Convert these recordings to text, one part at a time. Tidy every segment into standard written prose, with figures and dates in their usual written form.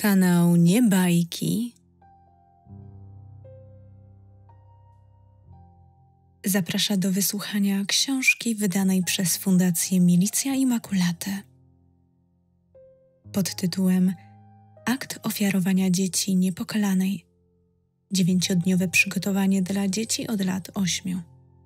Kanał Nie Bajki zaprasza do wysłuchania książki wydanej przez Fundację Milicja Immaculate pod tytułem Akt ofiarowania dzieci niepokalanej. 9-dniowe przygotowanie dla dzieci od lat 8.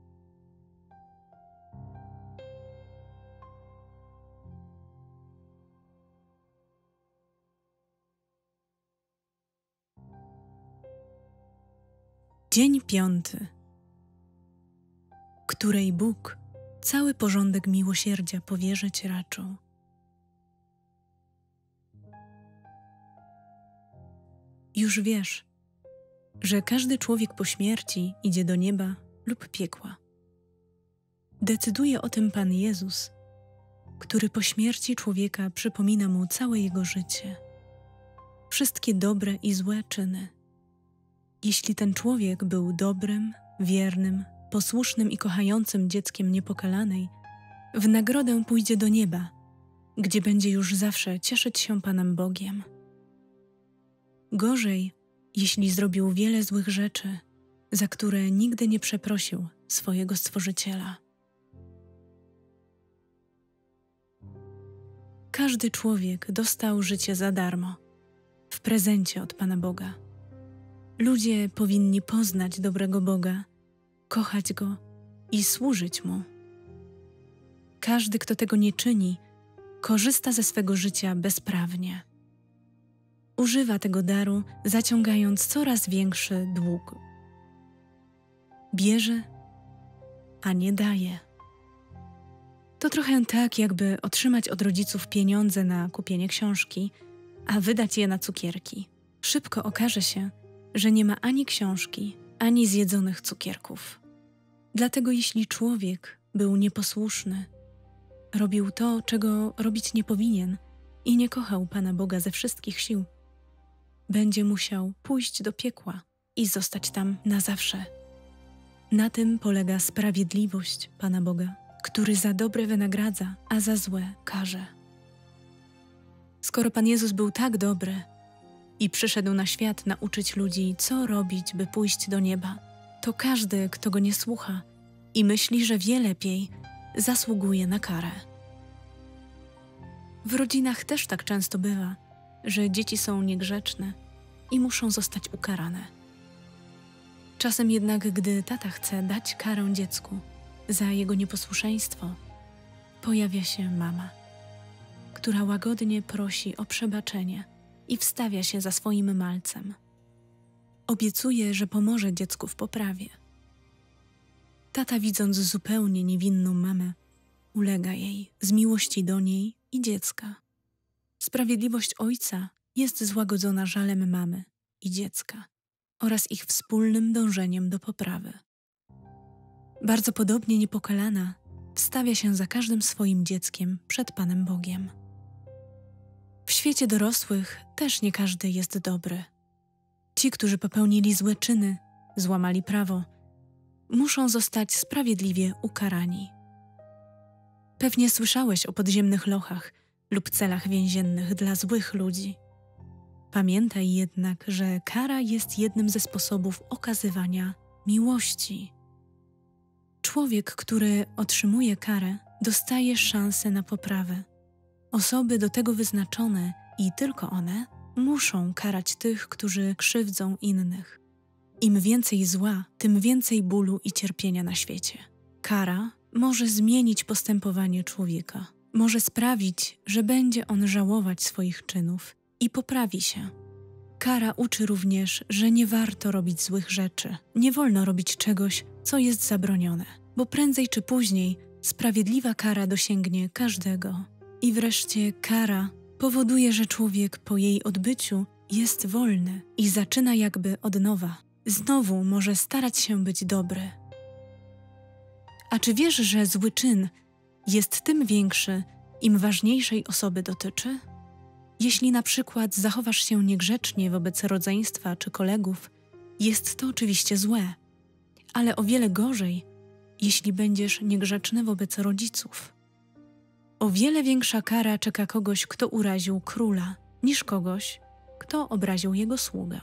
Dzień 5, której Bóg cały porządek miłosierdzia powierzyć raczył. Już wiesz, że każdy człowiek po śmierci idzie do nieba lub piekła. Decyduje o tym Pan Jezus, który po śmierci człowieka przypomina mu całe jego życie, wszystkie dobre i złe czyny. Jeśli ten człowiek był dobrym, wiernym, posłusznym i kochającym dzieckiem niepokalanej, w nagrodę pójdzie do nieba, gdzie będzie już zawsze cieszyć się Panem Bogiem. Gorzej, jeśli zrobił wiele złych rzeczy, za które nigdy nie przeprosił swojego Stworzyciela. Każdy człowiek dostał życie za darmo, w prezencie od Pana Boga. Ludzie powinni poznać dobrego Boga, kochać Go i służyć Mu. Każdy, kto tego nie czyni, korzysta ze swego życia bezprawnie. Używa tego daru, zaciągając coraz większy dług. Bierze, a nie daje. To trochę tak, jakby otrzymać od rodziców pieniądze na kupienie książki, a wydać je na cukierki. Szybko okaże się, że nie ma ani książki, ani zjedzonych cukierków. Dlatego jeśli człowiek był nieposłuszny, robił to, czego robić nie powinien i nie kochał Pana Boga ze wszystkich sił, będzie musiał pójść do piekła i zostać tam na zawsze. Na tym polega sprawiedliwość Pana Boga, który za dobre wynagradza, a za złe karze. Skoro Pan Jezus był tak dobry i przyszedł na świat nauczyć ludzi, co robić, by pójść do nieba, to każdy, kto Go nie słucha i myśli, że wie lepiej, zasługuje na karę. W rodzinach też tak często bywa, że dzieci są niegrzeczne i muszą zostać ukarane. Czasem jednak, gdy tata chce dać karę dziecku za jego nieposłuszeństwo, pojawia się mama, która łagodnie prosi o przebaczenie i wstawia się za swoim malcem. Obiecuje, że pomoże dziecku w poprawie. Tata, widząc zupełnie niewinną mamę, ulega jej z miłości do niej i dziecka. Sprawiedliwość ojca jest złagodzona żalem mamy i dziecka oraz ich wspólnym dążeniem do poprawy. Bardzo podobnie niepokalana wstawia się za każdym swoim dzieckiem przed Panem Bogiem. W świecie dorosłych też nie każdy jest dobry. Ci, którzy popełnili złe czyny, złamali prawo, muszą zostać sprawiedliwie ukarani. Pewnie słyszałeś o podziemnych lochach lub celach więziennych dla złych ludzi. Pamiętaj jednak, że kara jest jednym ze sposobów okazywania miłości. Człowiek, który otrzymuje karę, dostaje szansę na poprawę. Osoby do tego wyznaczone i tylko one muszą karać tych, którzy krzywdzą innych. Im więcej zła, tym więcej bólu i cierpienia na świecie. Kara może zmienić postępowanie człowieka. Może sprawić, że będzie on żałować swoich czynów i poprawi się. Kara uczy również, że nie warto robić złych rzeczy. Nie wolno robić czegoś, co jest zabronione, bo prędzej czy później sprawiedliwa kara dosięgnie każdego. I wreszcie kara powoduje, że człowiek po jej odbyciu jest wolny i zaczyna jakby od nowa. Znowu może starać się być dobry. A czy wiesz, że zły czyn jest tym większy, im ważniejszej osoby dotyczy? Jeśli na przykład zachowasz się niegrzecznie wobec rodzeństwa czy kolegów, jest to oczywiście złe, ale o wiele gorzej, jeśli będziesz niegrzeczny wobec rodziców. O wiele większa kara czeka kogoś, kto uraził króla, niż kogoś, kto obraził jego sługę.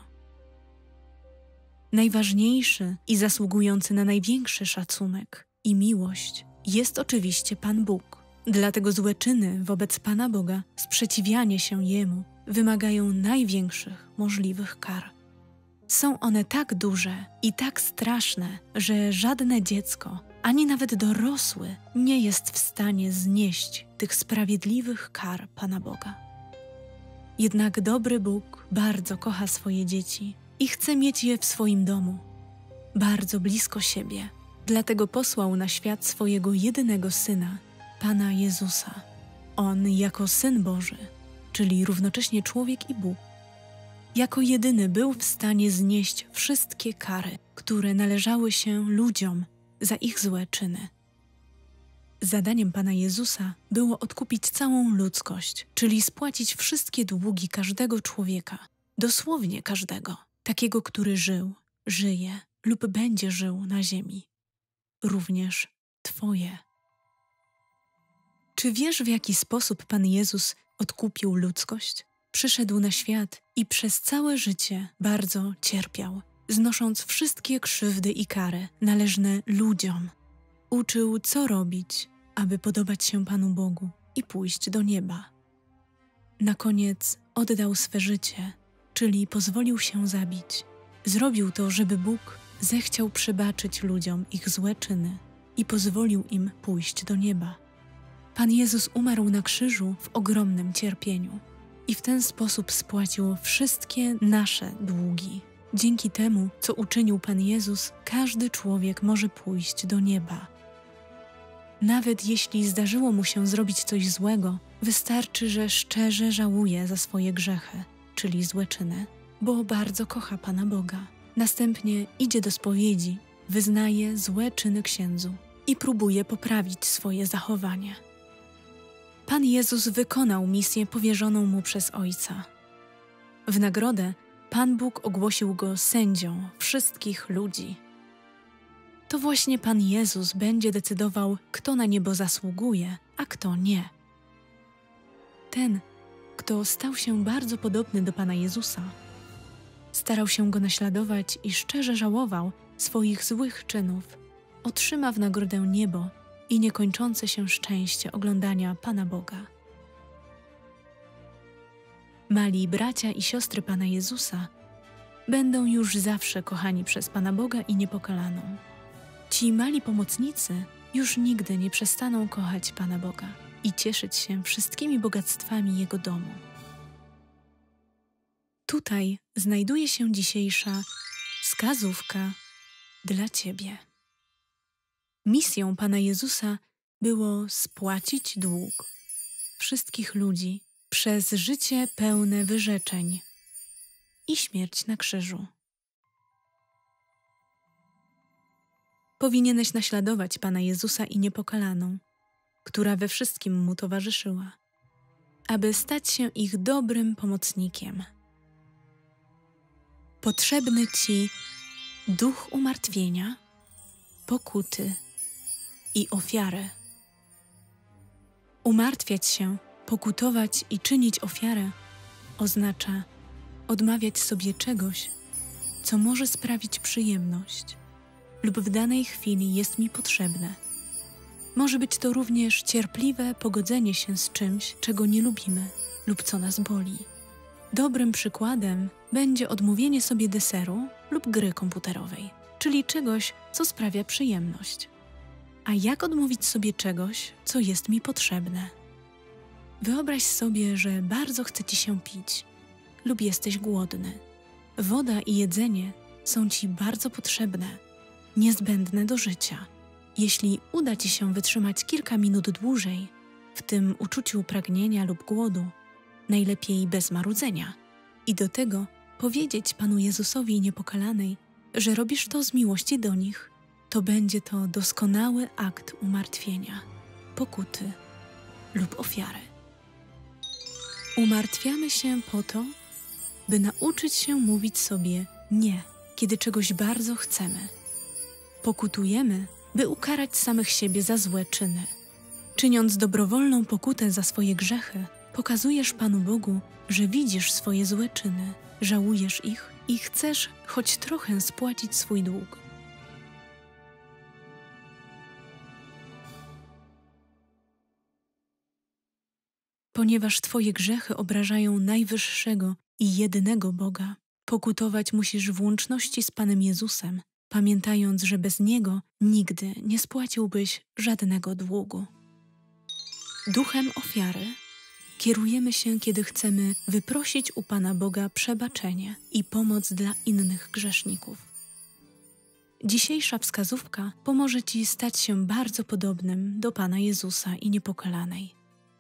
Najważniejszy i zasługujący na największy szacunek i miłość jest oczywiście Pan Bóg. Dlatego złe czyny wobec Pana Boga, sprzeciwianie się Jemu, wymagają największych możliwych kar. Są one tak duże i tak straszne, że żadne dziecko, ani nawet dorosły, nie jest w stanie znieść tych sprawiedliwych kar Pana Boga. Jednak dobry Bóg bardzo kocha swoje dzieci i chce mieć je w swoim domu, bardzo blisko siebie. Dlatego posłał na świat swojego jedynego Syna, Pana Jezusa. On jako Syn Boży, czyli równocześnie człowiek i Bóg, jako jedyny był w stanie znieść wszystkie kary, które należały się ludziom za ich złe czyny. Zadaniem Pana Jezusa było odkupić całą ludzkość, czyli spłacić wszystkie długi każdego człowieka, dosłownie każdego, takiego, który żył, żyje lub będzie żył na ziemi. Również Twoje. Czy wiesz, w jaki sposób Pan Jezus odkupił ludzkość? Przyszedł na świat i przez całe życie bardzo cierpiał, znosząc wszystkie krzywdy i kary należne ludziom. Uczył, co robić, aby podobać się Panu Bogu i pójść do nieba. Na koniec oddał swe życie, czyli pozwolił się zabić. Zrobił to, żeby Bóg zechciał przebaczyć ludziom ich złe czyny i pozwolił im pójść do nieba. Pan Jezus umarł na krzyżu w ogromnym cierpieniu i w ten sposób spłacił wszystkie nasze długi. Dzięki temu, co uczynił Pan Jezus, każdy człowiek może pójść do nieba. Nawet jeśli zdarzyło mu się zrobić coś złego, wystarczy, że szczerze żałuje za swoje grzechy, czyli złe czyny, bo bardzo kocha Pana Boga. Następnie idzie do spowiedzi, wyznaje złe czyny księdzu i próbuje poprawić swoje zachowanie. Pan Jezus wykonał misję powierzoną mu przez Ojca. W nagrodę Pan Bóg ogłosił go sędzią wszystkich ludzi. To właśnie Pan Jezus będzie decydował, kto na niebo zasługuje, a kto nie. Ten, kto stał się bardzo podobny do Pana Jezusa, starał się Go naśladować i szczerze żałował swoich złych czynów, otrzyma w nagrodę niebo i niekończące się szczęście oglądania Pana Boga. Mali bracia i siostry Pana Jezusa będą już zawsze kochani przez Pana Boga i niepokalaną. Ci mali pomocnicy już nigdy nie przestaną kochać Pana Boga i cieszyć się wszystkimi bogactwami Jego domu. Tutaj znajduje się dzisiejsza wskazówka dla Ciebie. Misją Pana Jezusa było spłacić dług wszystkich ludzi przez życie pełne wyrzeczeń i śmierć na krzyżu. Powinieneś naśladować Pana Jezusa i niepokalaną, która we wszystkim Mu towarzyszyła, aby stać się ich dobrym pomocnikiem. Potrzebny Ci duch umartwienia, pokuty i ofiary. Umartwiać się, pokutować i czynić ofiarę oznacza odmawiać sobie czegoś, co może sprawić przyjemność lub w danej chwili jest mi potrzebne. Może być to również cierpliwe pogodzenie się z czymś, czego nie lubimy lub co nas boli. Dobrym przykładem będzie odmówienie sobie deseru lub gry komputerowej, czyli czegoś, co sprawia przyjemność. A jak odmówić sobie czegoś, co jest mi potrzebne? Wyobraź sobie, że bardzo chce Ci się pić lub jesteś głodny. Woda i jedzenie są Ci bardzo potrzebne, niezbędne do życia. Jeśli uda Ci się wytrzymać kilka minut dłużej w tym uczuciu pragnienia lub głodu, najlepiej bez marudzenia, i do tego powiedzieć Panu Jezusowi niepokalanej, że robisz to z miłości do nich, to będzie to doskonały akt umartwienia, pokuty lub ofiary. Umartwiamy się po to, by nauczyć się mówić sobie nie, kiedy czegoś bardzo chcemy. Pokutujemy, by ukarać samych siebie za złe czyny. Czyniąc dobrowolną pokutę za swoje grzechy, Pokazujesz Panu Bogu, że widzisz swoje złe czyny, żałujesz ich i chcesz choć trochę spłacić swój dług. Ponieważ Twoje grzechy obrażają najwyższego i jedynego Boga, pokutować musisz w łączności z Panem Jezusem, pamiętając, że bez Niego nigdy nie spłaciłbyś żadnego długu. Duchem ofiary kierujemy się, kiedy chcemy wyprosić u Pana Boga przebaczenie i pomoc dla innych grzeszników. Dzisiejsza wskazówka pomoże Ci stać się bardzo podobnym do Pana Jezusa i Niepokalanej.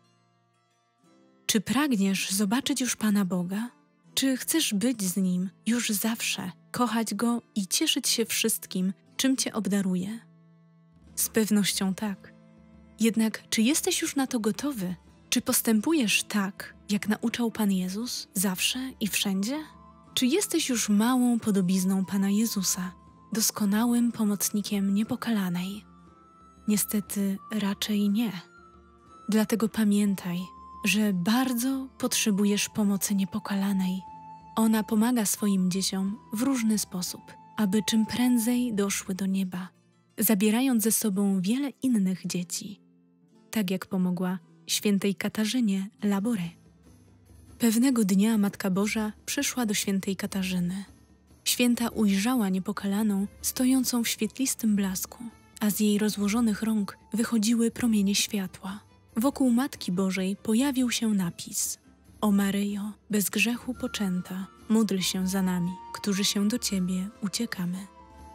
Czy pragniesz zobaczyć już Pana Boga? Czy chcesz być z Nim już zawsze, kochać Go i cieszyć się wszystkim, czym Cię obdaruje? Z pewnością tak. Jednak czy jesteś już na to gotowy? Czy postępujesz tak, jak nauczał Pan Jezus, zawsze i wszędzie? Czy jesteś już małą podobizną Pana Jezusa, doskonałym pomocnikiem Niepokalanej? Niestety raczej nie. Dlatego pamiętaj, że bardzo potrzebujesz pomocy Niepokalanej. Ona pomaga swoim dzieciom w różny sposób, aby czym prędzej doszły do nieba, zabierając ze sobą wiele innych dzieci, tak jak pomogła świętej Katarzynie Laboure. Pewnego dnia Matka Boża przyszła do świętej Katarzyny. Święta ujrzała Niepokalaną stojącą w świetlistym blasku, a z jej rozłożonych rąk wychodziły promienie światła. Wokół Matki Bożej pojawił się napis: O Maryjo, bez grzechu poczęta, módl się za nami, którzy się do Ciebie uciekamy.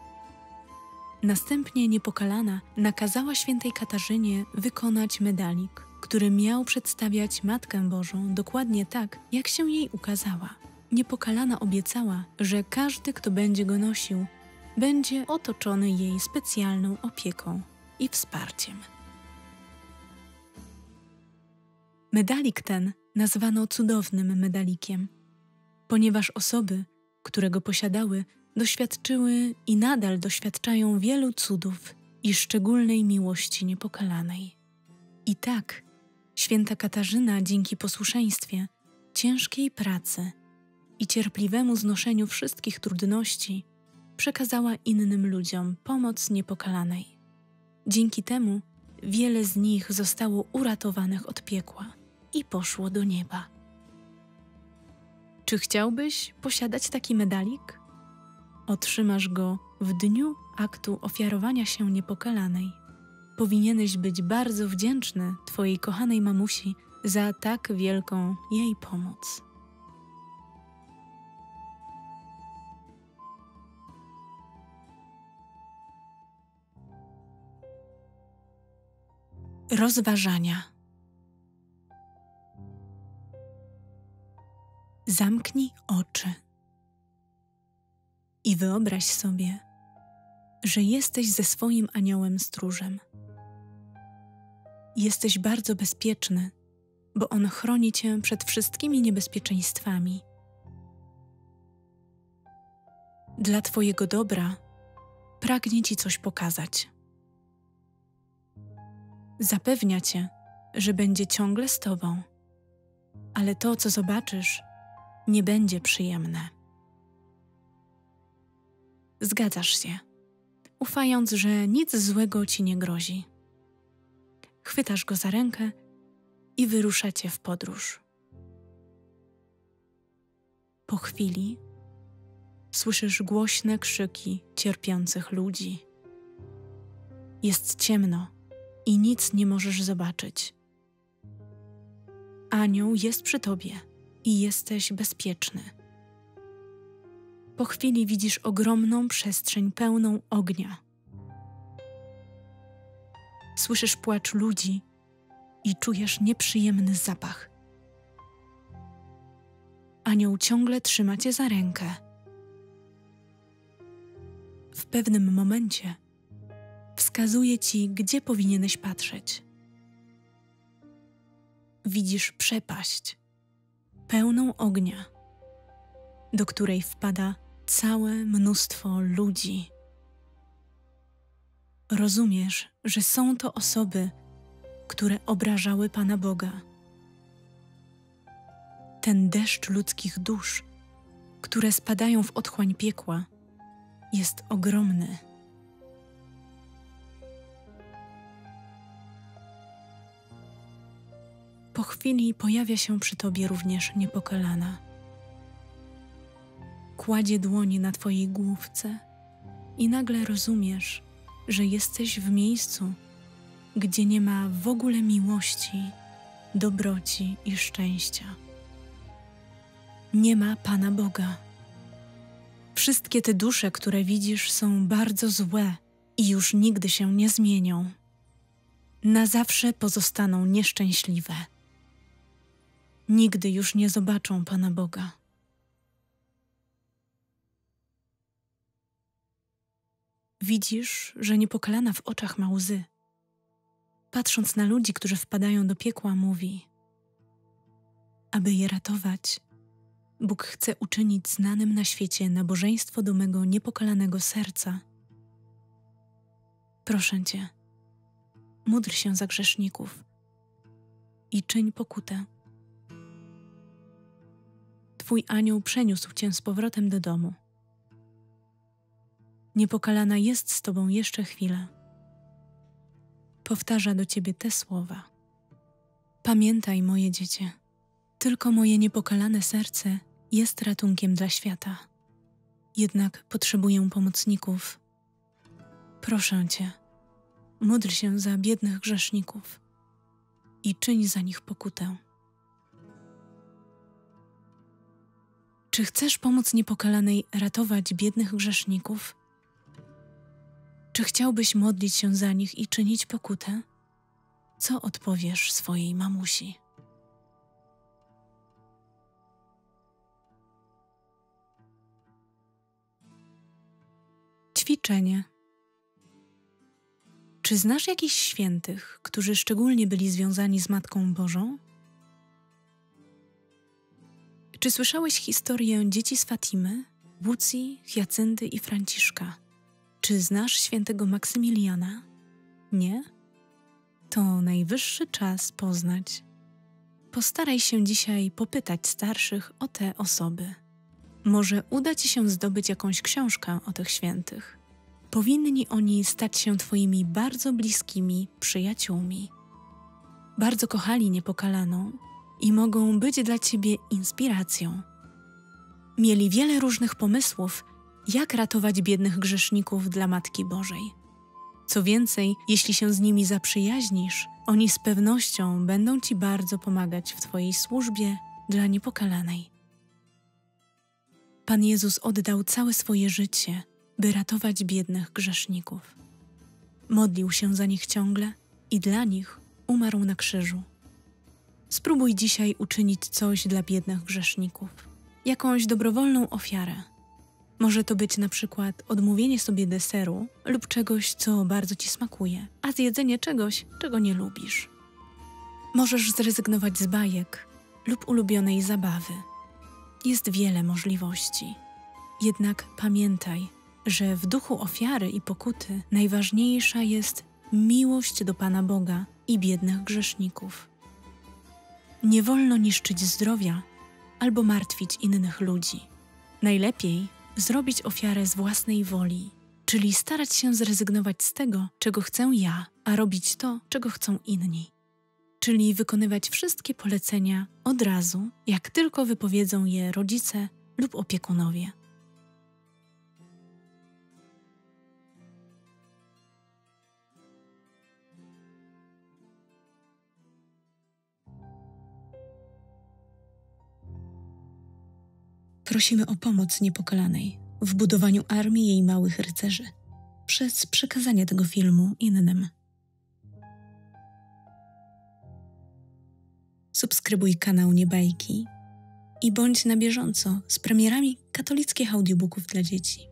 Następnie Niepokalana nakazała świętej Katarzynie wykonać medalik, który miał przedstawiać Matkę Bożą dokładnie tak, jak się jej ukazała. Niepokalana obiecała, że każdy, kto będzie go nosił, będzie otoczony jej specjalną opieką i wsparciem. Medalik ten nazwano cudownym medalikiem, ponieważ osoby, które go posiadały, doświadczyły i nadal doświadczają wielu cudów i szczególnej miłości Niepokalanej. I tak święta Katarzyna dzięki posłuszeństwie, ciężkiej pracy i cierpliwemu znoszeniu wszystkich trudności przekazała innym ludziom pomoc Niepokalanej. Dzięki temu wiele z nich zostało uratowanych od piekła i poszło do nieba. Czy chciałbyś posiadać taki medalik? Otrzymasz go w dniu aktu ofiarowania się Niepokalanej. Powinieneś być bardzo wdzięczny Twojej kochanej mamusi za tak wielką jej pomoc. Rozważania. Zamknij oczy i wyobraź sobie, że jesteś ze swoim aniołem stróżem. Jesteś bardzo bezpieczny, bo on chroni cię przed wszystkimi niebezpieczeństwami. Dla Twojego dobra pragnie Ci coś pokazać. Zapewnia Cię, że będzie ciągle z Tobą, ale to, co zobaczysz, nie będzie przyjemne. Zgadzasz się, ufając, że nic złego Ci nie grozi. Chwytasz go za rękę i wyruszacie w podróż. Po chwili słyszysz głośne krzyki cierpiących ludzi. Jest ciemno i nic nie możesz zobaczyć. Anioł jest przy tobie i jesteś bezpieczny. Po chwili widzisz ogromną przestrzeń pełną ognia. Słyszysz płacz ludzi i czujesz nieprzyjemny zapach. Anioł ciągle trzyma cię za rękę. W pewnym momencie wskazuje ci, gdzie powinieneś patrzeć. Widzisz przepaść, pełną ognia, do której wpada całe mnóstwo ludzi. Rozumiesz, że są to osoby, które obrażały Pana Boga. ten deszcz ludzkich dusz, które spadają w otchłań piekła, jest ogromny. Po chwili pojawia się przy tobie również niepokalana. Kładzie dłonie na twojej główce i nagle rozumiesz, że jesteś w miejscu, gdzie nie ma w ogóle miłości, dobroci i szczęścia. Nie ma Pana Boga. Wszystkie te dusze, które widzisz, są bardzo złe i już nigdy się nie zmienią. Na zawsze pozostaną nieszczęśliwe. Nigdy już nie zobaczą Pana Boga. Widzisz, że niepokalana w oczach ma łzy. Patrząc na ludzi, którzy wpadają do piekła, mówi: aby je ratować, Bóg chce uczynić znanym na świecie nabożeństwo do mego niepokalanego serca. Proszę Cię, módl się za grzeszników i czyń pokutę. Twój anioł przeniósł Cię z powrotem do domu. Niepokalana jest z Tobą jeszcze chwilę. Powtarza do Ciebie te słowa: pamiętaj, moje dziecię, tylko moje niepokalane serce jest ratunkiem dla świata. Jednak potrzebuję pomocników. Proszę Cię, módl się za biednych grzeszników i czyń za nich pokutę. Czy chcesz pomóc niepokalanej ratować biednych grzeszników? Czy chciałbyś modlić się za nich i czynić pokutę? Co odpowiesz swojej mamusi? Ćwiczenie. Czy znasz jakichś świętych, którzy szczególnie byli związani z Matką Bożą? Czy słyszałeś historię dzieci z Fatimy, Łucji, Hiacynty i Franciszka? Czy znasz świętego Maksymiliana? Nie? To najwyższy czas poznać. Postaraj się dzisiaj popytać starszych o te osoby. Może uda Ci się zdobyć jakąś książkę o tych świętych. Powinni oni stać się Twoimi bardzo bliskimi przyjaciółmi. Bardzo kochali niepokalaną i mogą być dla Ciebie inspiracją. Mieli wiele różnych pomysłów, jak ratować biednych grzeszników dla Matki Bożej. Co więcej, jeśli się z nimi zaprzyjaźnisz, oni z pewnością będą Ci bardzo pomagać w Twojej służbie dla niepokalanej. Pan Jezus oddał całe swoje życie, by ratować biednych grzeszników. Modlił się za nich ciągle i dla nich umarł na krzyżu. Spróbuj dzisiaj uczynić coś dla biednych grzeszników, jakąś dobrowolną ofiarę. Może to być na przykład odmówienie sobie deseru lub czegoś, co bardzo Ci smakuje, a zjedzenie czegoś, czego nie lubisz. Możesz zrezygnować z bajek lub ulubionej zabawy. Jest wiele możliwości. Jednak pamiętaj, że w duchu ofiary i pokuty najważniejsza jest miłość do Pana Boga i biednych grzeszników. Nie wolno niszczyć zdrowia albo martwić innych ludzi. Najlepiej zrobić ofiarę z własnej woli, czyli starać się zrezygnować z tego, czego chcę ja, a robić to, czego chcą inni. Czyli wykonywać wszystkie polecenia od razu, jak tylko wypowiedzą je rodzice lub opiekunowie. Prosimy o pomoc niepokalanej w budowaniu armii jej małych rycerzy przez przekazanie tego filmu innym. Subskrybuj kanał Niebajki i bądź na bieżąco z premierami katolickich audiobooków dla dzieci.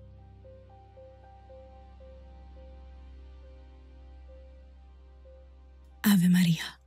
Ave Maria.